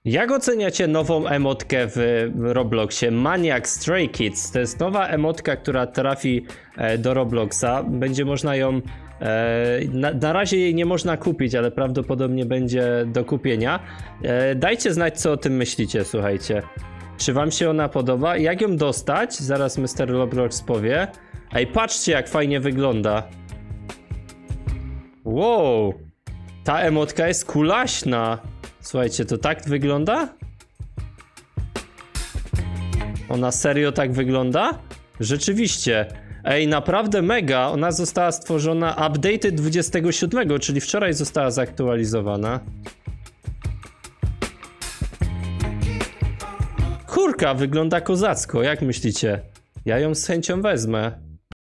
Jak oceniacie nową emotkę w Robloxie? Maniac Stray Kids. To jest nowa emotka, która trafi do Robloxa. Będzie można ją... Na razie jej nie można kupić, ale prawdopodobnie będzie do kupienia. Dajcie znać, co o tym myślicie, słuchajcie. Czy wam się ona podoba? Jak ją dostać? Zaraz Mr. Roblox powie. Ej, patrzcie, jak fajnie wygląda. Wow. Ta emotka jest kulaśna. Słuchajcie, to tak wygląda? Ona serio tak wygląda? Rzeczywiście. Ej, naprawdę mega. Ona została stworzona updated 27, czyli wczoraj została zaktualizowana. Kurka, wygląda kozacko. Jak myślicie? Ja ją z chęcią wezmę.